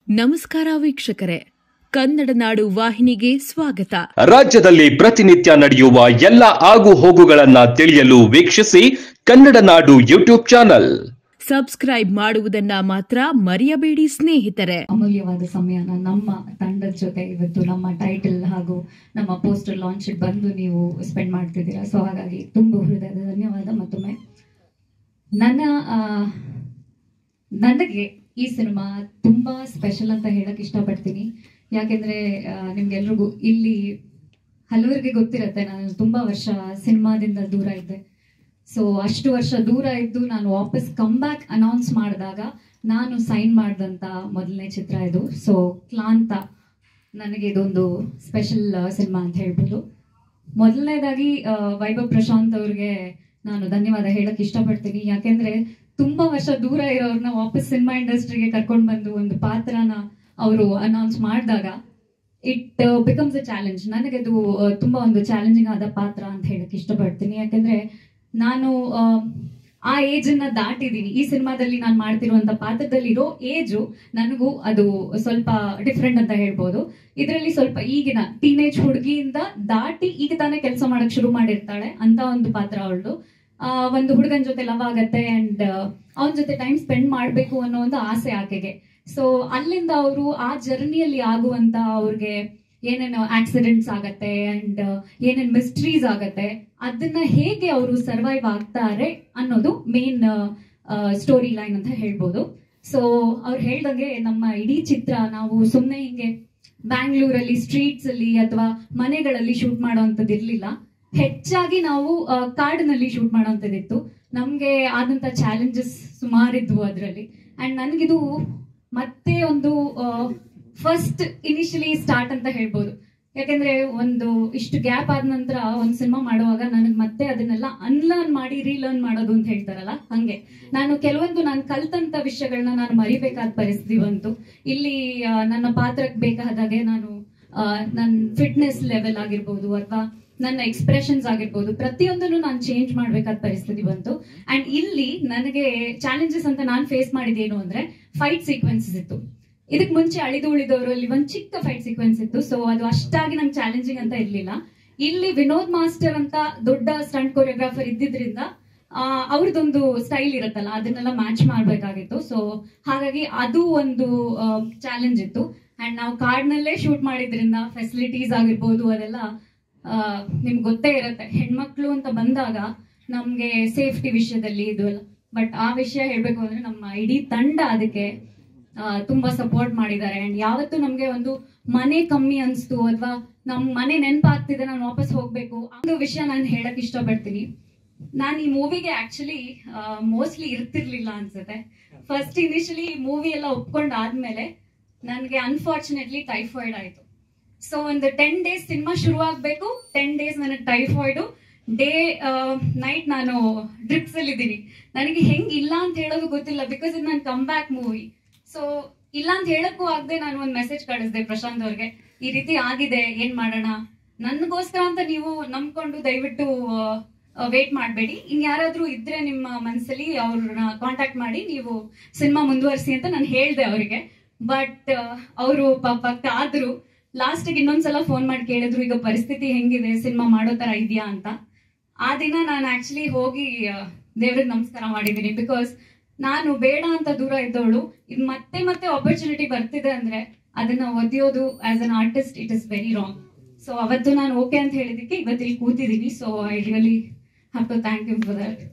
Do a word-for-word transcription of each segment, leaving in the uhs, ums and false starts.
ನಮಸ್ಕಾರ ವೀಕ್ಷಕರೇ, ಕನ್ನಡ ನಾಡು ವಾಹಿನಿಗೆ ಸ್ವಾಗತ. ರಾಜ್ಯದಲ್ಲಿ ಪ್ರತಿನಿತ್ಯ ನಡೆಯುವ ಎಲ್ಲ ಆಗು ಹೋಗುಗಳನ್ನ ತಿಳಿಯಲು ವೀಕ್ಷಿಸಿ ಕನ್ನಡ ನಾಡು ಯೂಟ್ಯೂಬ್ ಚಾನಲ್. ಸಬ್ಸ್ಕ್ರೈಬ್ ಮಾಡುವುದನ್ನ ಮಾತ್ರ ಮರೆಯಬೇಡಿ ಸ್ನೇಹಿತರೆ. ಅಮೂಲ್ಯವಾದ ಸಮಯನ ನಮ್ಮ ತಂಡದ ಜೊತೆ ಇವತ್ತು ನಮ್ಮ ಟೈಟಲ್ ಹಾಗೂ ನಮ್ಮ ಪೋಸ್ಟರ್ ಲಾಂಚ್ ಬಂದು ನೀವು ಸ್ಪೆಂಡ್ ಮಾಡ್ತಿದ್ದೀರಾ. ಸೊ ಹಾಗಾಗಿ ತುಂಬ ಹೃದಯದ ಧನ್ಯವಾದ ಮತ್ತೊಮ್ಮೆ. ನನ್ನ ನನಗೆ ಈ ಸಿನಿಮಾ ತುಂಬ ಸ್ಪೆಷಲ್ ಅಂತ ಹೇಳಕ್ ಇಷ್ಟಪಡ್ತೀನಿ. ಯಾಕೆಂದ್ರೆ ನಿಮ್ಗೆಲ್ರಿಗೂ ಇಲ್ಲಿ ಹಲವರಿಗೆ ಗೊತ್ತಿರುತ್ತೆ, ನಾನು ತುಂಬ ವರ್ಷ ಸಿನಿಮಾದಿಂದ ದೂರ ಇದ್ದೆ. ಸೊ ಅಷ್ಟು ವರ್ಷ ದೂರ ಇದ್ದು ನಾನು ವಾಪಸ್ ಕಮ್ ಬ್ಯಾಕ್ ಅನೌನ್ಸ್ ಮಾಡಿದಾಗ ನಾನು ಸೈನ್ ಮಾಡಿದಂಥ ಮೊದಲನೇ ಚಿತ್ರ ಇದು. ಸೊ ಕ್ಲಾಂತ ನನಗೆ ಇದೊಂದು ಸ್ಪೆಷಲ್ ಸಿನಿಮಾ ಅಂತ ಹೇಳ್ಬೋದು. ಮೊದಲನೇದಾಗಿ ವೈಭವ್ ಪ್ರಶಾಂತ್ ಅವ್ರಿಗೆ ನಾನು ಧನ್ಯವಾದ ಹೇಳಕ್ ಇಷ್ಟಪಡ್ತೀನಿ. ಯಾಕೆಂದ್ರೆ ತುಂಬಾ ವರ್ಷ ದೂರ ಇರೋರ್ನ ವಾಪಸ್ ಸಿನಿಮಾ ಇಂಡಸ್ಟ್ರಿಗೆ ಕರ್ಕೊಂಡು ಬಂದು ಒಂದು ಪಾತ್ರನ ಅವರು ಅನೌನ್ಸ್ ಮಾಡಿದಾಗ ಇಟ್ ಬಿಕಮ್ಸ್ ಅ ಚಾಲೆಂಜ್. ನನಗದು ತುಂಬಾ ಒಂದು ಚಾಲೆಂಜಿಂಗ್ ಆದ ಪಾತ್ರ ಅಂತ ಹೇಳಕ್ ಇಷ್ಟಪಡ್ತೀನಿ. ಯಾಕೆಂದ್ರೆ ನಾನು ಆ ಏಜ್ ಅನ್ನ ದಾಟಿದೀನಿ. ಈ ಸಿನಿಮಾದಲ್ಲಿ ನಾನು ಮಾಡ್ತಿರುವಂತ ಪಾತ್ರದಲ್ಲಿ ಇರೋ ಏಜು ನನಗೂ ಅದು ಸ್ವಲ್ಪ ಡಿಫ್ರೆಂಟ್ ಅಂತ ಹೇಳ್ಬೋದು. ಇದರಲ್ಲಿ ಸ್ವಲ್ಪ ಈಗಿನ ಟೀನೇಜ್ ಹುಡುಗಿಯಿಂದ ದಾಟಿ ಈಗ ತಾನೇ ಕೆಲಸ ಮಾಡಕ್ ಶುರು ಮಾಡಿರ್ತಾಳೆ ಅಂತ ಒಂದು ಪಾತ್ರ ಅವಳು. ಆ ಒಂದು ಹುಡುಗನ ಜೊತೆ ಲವ್ ಆಗತ್ತೆ ಅಂಡ್ ಅವನ ಜೊತೆ ಟೈಮ್ ಸ್ಪೆಂಡ್ ಮಾಡ್ಬೇಕು ಅನ್ನೋ ಒಂದು ಆಸೆ ಆಕೆಗೆ. ಸೊ ಅಲ್ಲಿಂದ ಅವರು ಆ ಜರ್ನಿಯಲ್ಲಿ ಆಗುವಂತ ಅವ್ರಿಗೆ ಏನೇನು ಆಕ್ಸಿಡೆಂಟ್ಸ್ ಆಗತ್ತೆ ಅಂಡ್ ಏನೇನ್ ಮಿಸ್ಟ್ರೀಸ್ ಆಗತ್ತೆ, ಅದನ್ನ ಹೇಗೆ ಅವರು ಸರ್ವೈವ್ ಆಗ್ತಾರೆ ಅನ್ನೋದು ಮೇನ್ ಸ್ಟೋರಿ ಲೈನ್ ಅಂತ ಹೇಳ್ಬೋದು. ಸೊ ಅವ್ರು ಹೇಳ್ದಂಗೆ ನಮ್ಮ ಇಡೀ ಚಿತ್ರ ನಾವು ಸುಮ್ಮನೆ ಹಿಂಗೆ ಬ್ಯಾಂಗ್ಳೂರಲ್ಲಿ ಸ್ಟ್ರೀಟ್ಸ್ ಅಲ್ಲಿ ಅಥವಾ ಮನೆಗಳಲ್ಲಿ ಶೂಟ್ ಮಾಡೋವಂಥದ್ದು ಇರ್ಲಿಲ್ಲ. ಹೆಚ್ಚಾಗಿ ನಾವು ಕಾಡಿನಲ್ಲಿ ಶೂಟ್ ಮಾಡೋವಂಥದ್ದಿತ್ತು. ನಮ್ಗೆ ಆದಂತ ಚಾಲೆಂಜಸ್ ಸುಮಾರಿದ್ವು ಅದರಲ್ಲಿ. ಅಂಡ್ ನನಗಿದು ಮತ್ತೆ ಒಂದು ಫಸ್ಟ್ ಇನಿಷಿಯಲಿ ಸ್ಟಾರ್ಟ್ ಅಂತ ಹೇಳ್ಬೋದು. ಯಾಕೆಂದ್ರೆ ಒಂದು ಇಷ್ಟು ಗ್ಯಾಪ್ ಆದ ನಂತರ ಒಂದು ಸಿನಿಮಾ ಮಾಡುವಾಗ ನನಗೆ ಮತ್ತೆ ಅದನ್ನೆಲ್ಲ ಅನ್ಲರ್ನ್ ಮಾಡಿ ರೀಲರ್ನ್ ಮಾಡೋದು ಅಂತ ಹೇಳ್ತಾರಲ್ಲ, ಹಂಗೆ ನಾನು ಕೆಲವೊಂದು ನಾನು ಕಲ್ತಂತ ವಿಷಯಗಳನ್ನ ನಾನು ಮರಿಬೇಕಾದ ಪರಿಸ್ಥಿತಿ ಬಂತು. ಇಲ್ಲಿ ನನ್ನ ಪಾತ್ರಕ್ಕೆ ಬೇಕಾದಾಗೆ ನಾನು ನನ್ನ ಫಿಟ್ನೆಸ್ ಲೆವೆಲ್ ಆಗಿರ್ಬೋದು ಅಥವಾ ನನ್ನ ಎಕ್ಸ್ಪ್ರೆಷನ್ಸ್ ಆಗಿರ್ಬೋದು ಪ್ರತಿಯೊಂದನ್ನು ನಾನು ಚೇಂಜ್ ಮಾಡ್ಬೇಕಾದ ಪರಿಸ್ಥಿತಿ ಬಂತು. ಅಂಡ್ ಇಲ್ಲಿ ನನಗೆ ಚಾಲೆಂಜಸ್ ಅಂತ ನಾನು ಫೇಸ್ ಮಾಡಿದೇನು ಅಂದ್ರೆ ಫೈಟ್ ಸೀಕ್ವೆನ್ಸಸ್ ಇತ್ತು. ಇದಕ್ ಮುಂಚೆ ಅಳಿದು ಉಳಿದವರಲ್ಲಿ ಒಂದ್ ಚಿಕ್ಕ ಫೈಟ್ ಸೀಕ್ವೆನ್ಸ್ ಇತ್ತು. ಸೊ ಅದು ಅಷ್ಟಾಗಿ ನಂಗೆ ಚಾಲೆಂಜಿಂಗ್ ಅಂತ ಇರ್ಲಿಲ್ಲ. ಇಲ್ಲಿ ವಿನೋದ್ ಮಾಸ್ಟರ್ ಅಂತ ದೊಡ್ಡ ಸ್ಟಂಟ್ ಕೊರಿಯೋಗ್ರಾಫರ್ ಇದ್ದಿದ್ರಿಂದ ಅವ್ರದ್ದೊಂದು ಸ್ಟೈಲ್ ಇರುತ್ತಲ್ಲ, ಅದನ್ನೆಲ್ಲ ಮ್ಯಾಚ್ ಮಾಡ್ಬೇಕಾಗಿತ್ತು. ಸೊ ಹಾಗಾಗಿ ಅದು ಒಂದು ಚಾಲೆಂಜ್ ಇತ್ತು. ಅಂಡ್ ನಾವು ಕಾಡ್ನಲ್ಲೇ ಶೂಟ್ ಮಾಡಿದ್ರಿಂದ ಫೆಸಿಲಿಟೀಸ್ ಆಗಿರ್ಬೋದು ಅದೆಲ್ಲ ನಿಮ್ಗೆ ಗೊತ್ತೇ ಇರುತ್ತೆ. ಹೆಣ್ಮಕ್ಳು ಅಂತ ಬಂದಾಗ ನಮ್ಗೆ ಸೇಫ್ಟಿ ವಿಷಯದಲ್ಲಿ ಇದು ಎಲ್ಲ, ಬಟ್ ಆ ವಿಷಯ ಹೇಳ್ಬೇಕು ಅಂದ್ರೆ ನಮ್ಮ ಇಡೀ ತಂಡ ಅದಕ್ಕೆ ತುಂಬಾ ಸಪೋರ್ಟ್ ಮಾಡಿದ್ದಾರೆ. ಅಂಡ್ ಯಾವತ್ತು ನಮ್ಗೆ ಒಂದು ಮನೆ ಕಮ್ಮಿ ಅನ್ಸ್ತು ಅಥವಾ ನಮ್ ಮನೆ ನೆನಪಾಗ್ತಿದೆ ನಾನು ವಾಪಸ್ ಹೋಗ್ಬೇಕು ಒಂದು ವಿಷಯ ನಾನು ಹೇಳಕ್ ಇಷ್ಟಪಡ್ತೀನಿ. ನಾನು ಈ ಮೂವಿಗೆ ಆಕ್ಚುಲಿ ಮೋಸ್ಟ್ಲಿ ಇರ್ತಿರ್ಲಿಲ್ಲ ಅನ್ಸುತ್ತೆ. ಫಸ್ಟ್ ಇನಿಷಿಯಲಿ ಮೂವಿ ಎಲ್ಲ ಒಪ್ಕೊಂಡಾದ್ಮೇಲೆ ನನ್ಗೆ ಅನ್ಫಾರ್ಚುನೇಟ್ಲಿ ಟೈಫಾಯ್ಡ್ ಆಯ್ತು. ಸೊ ಒಂದು ಟೆನ್ ಡೇಸ್ ಸಿನಿಮಾ ಶುರು ಆಗ್ಬೇಕು, ಟೆನ್ ಡೇಸ್ ನನಗೆ ಟೈಫಾಯ್ಡು, ಡೇ ನೈಟ್ ನಾನು ಡ್ರಿಪ್ಸ್ ಅಲ್ಲಿ ಇದ್ದೀನಿ. ನನಗೆ ಹೆಂಗ್ ಇಲ್ಲ ಅಂತ ಹೇಳೋದು ಗೊತ್ತಿಲ್ಲ, ಬಿಕಾಸ್ ಇದು ನನ್ನ ಕಮ್ ಬ್ಯಾಕ್ ಮೂವಿ. ಸೊ ಇಲ್ಲ ಅಂತ ಹೇಳಕ್ಕೂ ಆಗದೆ ನಾನು ಒಂದು ಮೆಸೇಜ್ ಕಳಿಸ್ದೆ ಪ್ರಶಾಂತ್ ಅವ್ರಿಗೆ, ಈ ರೀತಿ ಆಗಿದೆ, ಏನ್ ಮಾಡೋಣ, ನನ್ಗೋಸ್ಕರ ಅಂತ ನೀವು ನಂಬ್ಕೊಂಡು ದಯವಿಟ್ಟು ವೇಟ್ ಮಾಡಬೇಡಿ, ಇನ್ ಯಾರಾದ್ರೂ ಇದ್ರೆ ನಿಮ್ಮ ಮನಸ್ಸಲ್ಲಿ ಅವ್ರನ್ನ ಕಾಂಟ್ಯಾಕ್ಟ್ ಮಾಡಿ ನೀವು ಸಿನಿಮಾ ಮುಂದುವರಿಸಿ ಅಂತ ನಾನು ಹೇಳ್ದೆ ಅವರಿಗೆ. ಬಟ್ ಅವರು ಪಾಪ ಕಾದ್ರು. ಲಾಸ್ಟಿಗೆ ಇನ್ನೊಂದ್ಸಲ ಫೋನ್ ಮಾಡಿ ಕೇಳಿದ್ರು, ಈಗ ಪರಿಸ್ಥಿತಿ ಹೆಂಗಿದೆ, ಸಿನಿಮಾ ಮಾಡೋ ತರ ಇದೆಯಾ ಅಂತ. ಆ ದಿನ ನಾನು ಆಕ್ಚುಲಿ ಹೋಗಿ ದೇವ್ರಿಗೆ ನಮಸ್ಕಾರ ಮಾಡಿದ್ದೀನಿ. ಬಿಕಾಸ್ ನಾನು ಬೇಡ ಅಂತ ದೂರ ಇದ್ದವಳು, ಇದು ಮತ್ತೆ ಮತ್ತೆ ಆಪರ್ಚುನಿಟಿ ಬರ್ತಿದೆ ಅಂದ್ರೆ ಅದನ್ನ ಒದೆಯೋದು as an artist it is very wrong. So ಅವತ್ತು ನಾನು ಓಕೆ ಅಂತ ಹೇಳಿದಕ್ಕೆ ಇವತ್ತು ಇಲ್ಲಿ ಕೂತಿದ್ದೀನಿ. So I really have to thank you for that.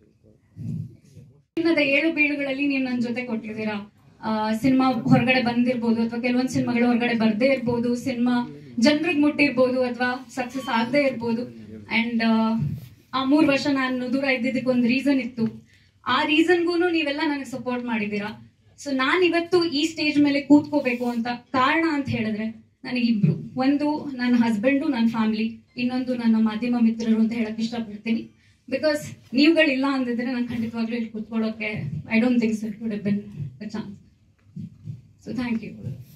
ಚಿನ್ನದ ಏಳು ಬೀಳುಗಳಲ್ಲಿ ನೀವು ನನ್ನ ಜೊತೆ ಕೊಟ್ಟಿದ್ದೀರಾ. ಸಿನಿಮಾ ಹೊರಗಡೆ ಬಂದಿರ್ಬೋದು ಅಥವಾ ಕೆಲವೊಂದು ಸಿನಿಮಾಗಳು ಹೊರಗಡೆ ಬರ್ದೇ ಇರ್ಬೋದು, ಸಿನಿಮಾ ಜನರಿಗೆ ಮುಟ್ಟಿರ್ಬೋದು ಅಥವಾ ಸಕ್ಸಸ್ ಆಗದೆ ಇರ್ಬೋದು. ಅಂಡ್ ಆ ಮೂರ್ ವರ್ಷ ನಾನು ದೂರ ಇದ್ದಿದ್ದಕ್ಕೆ ಒಂದು ರೀಸನ್ ಇತ್ತು. ಆ ರೀಸನ್ಗೂ ನೀವೆಲ್ಲ ನನಗೆ ಸಪೋರ್ಟ್ ಮಾಡಿದ್ದೀರಾ. ಸೊ ನಾನ್ ಇವತ್ತು ಈ ಸ್ಟೇಜ್ ಮೇಲೆ ಕೂತ್ಕೋಬೇಕು ಅಂತ ಕಾರಣ ಅಂತ ಹೇಳಿದ್ರೆ ನನಗಿಬ್ರು, ಒಂದು ನನ್ನ ಹಸ್ಬೆಂಡು, ನನ್ನ ಫ್ಯಾಮಿಲಿ, ಇನ್ನೊಂದು ನನ್ನ ಮಾಧ್ಯಮ ಮಿತ್ರರು ಅಂತ ಹೇಳಕ್ ಇಷ್ಟಪಡ್ತೀನಿ. ಬಿಕಾಸ್ ನೀವುಗಳಿಲ್ಲ ಅಂದಿದ್ರೆ ನಾನು ಖಂಡಿತವಾಗ್ಲೂ ಇಲ್ಲಿ ಕೂತ್ಕೊಳ್ಳೋಕೆ I don't think so it would have been a chance. So thank you.